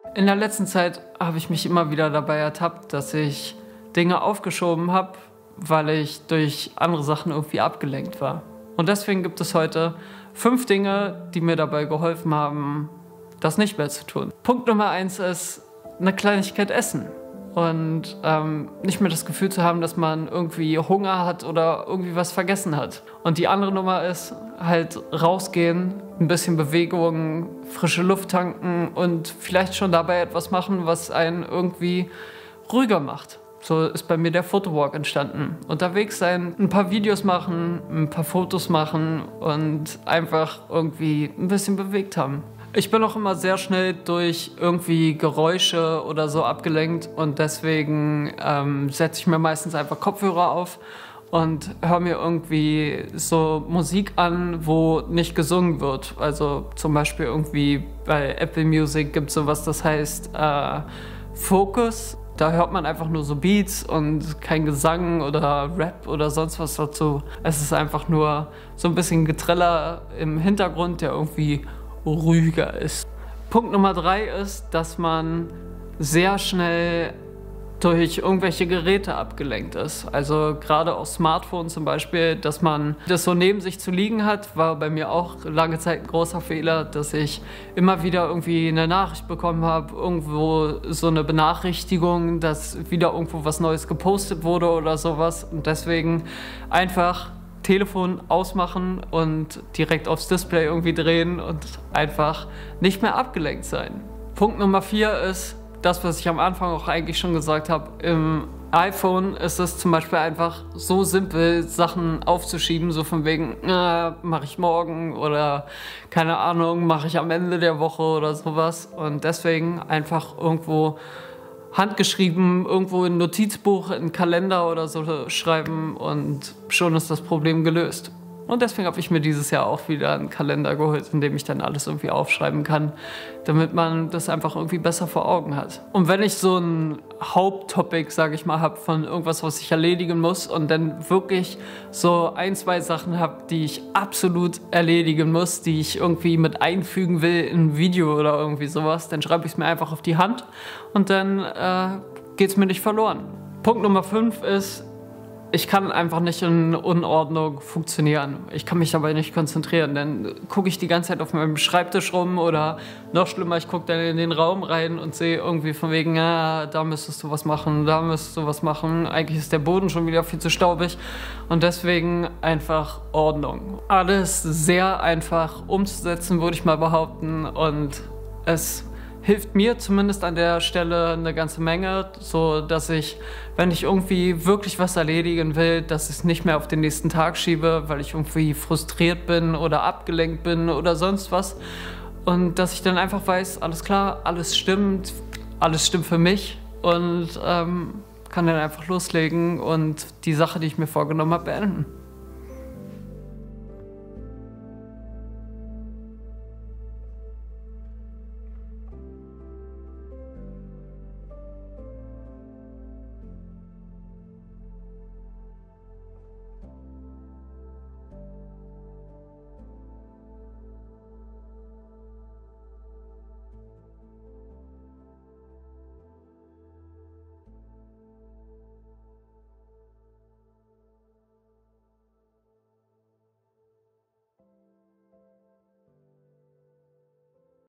In der letzten Zeit habe ich mich immer wieder dabei ertappt, dass ich Dinge aufgeschoben habe, weil ich durch andere Sachen irgendwie abgelenkt war. Und deswegen gibt es heute 5 Dinge, die mir dabei geholfen haben, das nicht mehr zu tun. Punkt Nummer 1 ist, eine Kleinigkeit essen. Und nicht mehr das Gefühl zu haben, dass man irgendwie Hunger hat oder irgendwie was vergessen hat. Und die andere Nummer ist halt rausgehen, ein bisschen Bewegung, frische Luft tanken und vielleicht schon dabei etwas machen, was einen irgendwie ruhiger macht. So ist bei mir der Photowalk entstanden. Unterwegs sein, ein paar Videos machen, ein paar Fotos machen und einfach irgendwie ein bisschen bewegt haben. Ich bin auch immer sehr schnell durch irgendwie Geräusche oder so abgelenkt und deswegen setze ich mir meistens einfach Kopfhörer auf und höre mir irgendwie so Musik an, wo nicht gesungen wird. Also zum Beispiel irgendwie bei Apple Music gibt es sowas, das heißt Focus. Da hört man einfach nur so Beats und kein Gesang oder Rap oder sonst was dazu. Es ist einfach nur so ein bisschen Geträller im Hintergrund, der irgendwie ruhiger ist. Punkt Nummer 3 ist, dass man sehr schnell durch irgendwelche Geräte abgelenkt ist. Also gerade auch Smartphone zum Beispiel, dass man das so neben sich zu liegen hat, war bei mir auch lange Zeit ein großer Fehler, dass ich immer wieder irgendwie eine Nachricht bekommen habe, irgendwo so eine Benachrichtigung, dass wieder irgendwo was Neues gepostet wurde oder sowas. Und deswegen einfach Telefon ausmachen und direkt aufs Display irgendwie drehen und einfach nicht mehr abgelenkt sein. Punkt Nummer 4 ist das, was ich am Anfang auch eigentlich schon gesagt habe. Im iPhone ist es zum Beispiel einfach so simpel, Sachen aufzuschieben, so von wegen, mache ich morgen oder keine Ahnung, mache ich am Ende der Woche oder sowas. Und deswegen einfach irgendwo handgeschrieben, irgendwo in ein Notizbuch, in einen Kalender oder so schreiben und schon ist das Problem gelöst. Und deswegen habe ich mir dieses Jahr auch wieder einen Kalender geholt, in dem ich dann alles irgendwie aufschreiben kann, damit man das einfach irgendwie besser vor Augen hat. Und wenn ich so ein Haupttopic, sage ich mal, habe von irgendwas, was ich erledigen muss und dann wirklich so 1, 2 Sachen habe, die ich absolut erledigen muss, die ich irgendwie mit einfügen will in ein Video oder irgendwie sowas, dann schreibe ich es mir einfach auf die Hand und dann geht es mir nicht verloren. Punkt Nummer 5 ist, ich kann einfach nicht in Unordnung funktionieren. Ich kann mich dabei nicht konzentrieren. Dann gucke ich die ganze Zeit auf meinem Schreibtisch rum oder noch schlimmer, ich gucke dann in den Raum rein und sehe irgendwie von wegen, ja, da müsstest du was machen, da müsstest du was machen. Eigentlich ist der Boden schon wieder viel zu staubig und deswegen einfach Ordnung. Alles sehr einfach umzusetzen, würde ich mal behaupten, und es hilft mir zumindest an der Stelle eine ganze Menge, so dass ich, wenn ich irgendwie wirklich was erledigen will, dass ich es nicht mehr auf den nächsten Tag schiebe, weil ich irgendwie frustriert bin oder abgelenkt bin oder sonst was. Und dass ich dann einfach weiß, alles klar, alles stimmt für mich und kann dann einfach loslegen und die Sache, die ich mir vorgenommen habe, beenden.